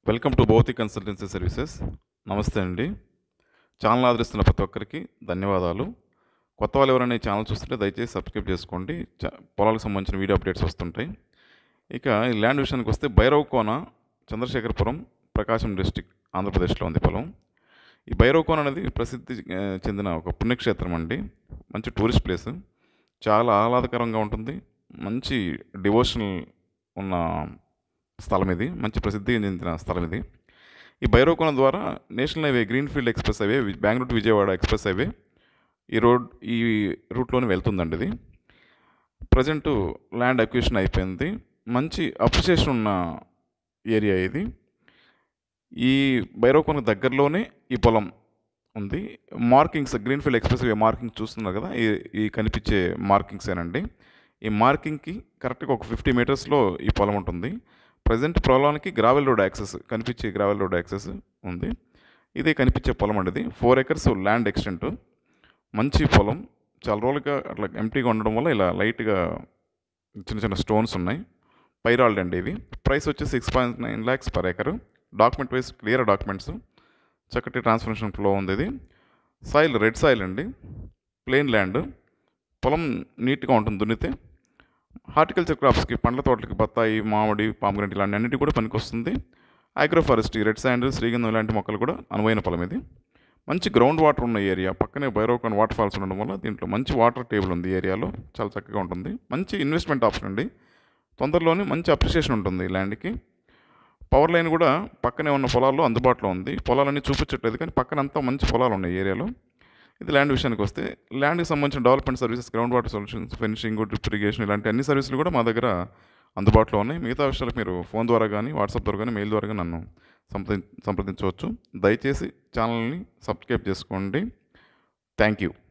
Welcome to Bhautik consultancy services. నమస్తే అండి. Channel ఆదరిస్తున్న ప్రతి ఒక్కరికి ధన్యవాదాలు. కొత్త వాళ్ళు ఎవరైనా ఈ ఛానల్ చూస్తుంటే దయచేసి సబ్స్క్రైబ్ చేసుకోండి. పొలాలకు సంబంధించిన వీడియో అప్డేట్స్ వస్తుంటాయి. ఇక ఈ ల్యాండ్ విషయానికి వస్తే భైరవ్ కోన, చంద్రశేఖరపురం, ప్రకాశం డిస్టిక్, ఆంధ్రప్రదేశ్లో ఉంది పొలం. ఈ భైరవ్ కోన అనేది ప్రసిద్ధి చెందిన ఒక పుణ్యక్షేత్రం అండి. మంచి టూరిస్ట్ ప్లేస్, చాలా ఆహ్లాదకరంగా ఉంటుంది. మంచి డివోషనల్ ఉన్న స్థలం ఇది, మంచి ప్రసిద్ధి చెందిన స్థలం ఇది. ఈ భైరవ్ కోన ద్వారా national highway, greenfield express highway, Bengaluru to Vijayawada express highway ఈ రూట్లోనే వెళ్తుందండి. ఇది ప్రజెంటు ల్యాండ్ అక్విజిషన్ అయిపోయింది. మంచి అప్రిషియేషన్ ఉన్న ఏరియా ఇది. ఈ భైరవ్ కోన దగ్గరలోనే ఈ పొలం ఉంది. Markings, greenfield express highway markings చూస్తున్నారు కదా, ఈ కనిపించే మార్కింగ్సేనండి. ఈ మార్కింగ్కి కరెక్ట్గా ఒక 50 మీటర్స్లో ఈ పొలం ఉంటుంది. ప్రజెంట్ పొలానికి గ్రావెల్ రోడ్ యాక్సెస్, కనిపించే గ్రావెల్ రోడ్ యాక్సెస్ ఉంది. ఇదే కనిపించే పొలం అండి. ఇది 4 acres ల్యాండ్ ఎక్స్టెంట్. మంచి పొలం. చాలా రోజులుగా అట్లా ఎంటీగా ఉండడం వల్ల ఇలా లైట్గా చిన్న చిన్న స్టోన్స్ ఉన్నాయి. పైరాల్డ్ అండి ఇవి. ప్రైస్ వచ్చి 6.9 lakhs per acre. Document wise clear documents, చక్కటి ట్రాన్స్ఫర్మేషన్ ఫ్లో ఉంది. ఇది సాయిల్ రెడ్ సాయిల్ అండి, ప్లెయిన్ ల్యాండ్. పొలం నీట్గా ఉంటుంది దున్నితే. హార్టికల్చర్ క్రాప్స్కి, పండ్ల తోటలకి, బత్తాయి, మామిడి, పామగ్రెనేట్ ఇలాంటి అన్నిటి కూడా పనికొస్తుంది. ఆగ్రోఫారెస్ట్రీ, రెడ్ శాండ్, శ్రీగంధం ఇలాంటి మొక్కలు కూడా అనువైన పొలం ఇది. మంచి గ్రౌండ్ వాటర్ ఉన్న ఏరియా, పక్కనే భైరవ్ కోన వాటర్ ఫాల్స్ ఉండడం వల్ల దీంట్లో మంచి వాటర్ టేబుల్ ఉంది. ఏరియాలో చాలా చక్కగా ఉంటుంది. మంచి ఇన్వెస్ట్మెంట్ ఆప్షన్ అండి. తొందరలోనే మంచి అప్రిషియేషన్ ఉంటుంది ఈ ల్యాండ్కి. పవర్ లైన్ కూడా పక్కనే ఉన్న పొలాల్లో అందుబాటులో ఉంది. పొలాలన్నీ చూపించట్లేదు కానీ పక్కనంతా మంచి పొలాలు ఉన్నాయి ఏరియాలో. ఇది ల్యాండ్ విషయానికి వస్తే, ల్యాండ్కి సంబంధించిన development services, ground water solutions, fencing, drip irrigation ఇలాంటి అన్ని సర్వీసులు కూడా మా దగ్గర అందుబాటులో ఉన్నాయి. మిగతా విషయాలకు మీరు ఫోన్ ద్వారా కానీ, వాట్సాప్ ద్వారా కానీ, మెయిల్ ద్వారా కానీ నన్ను సంప్రదించవచ్చు. దయచేసి ఛానల్ని సబ్స్క్రైబ్ చేసుకోండి. Thank you.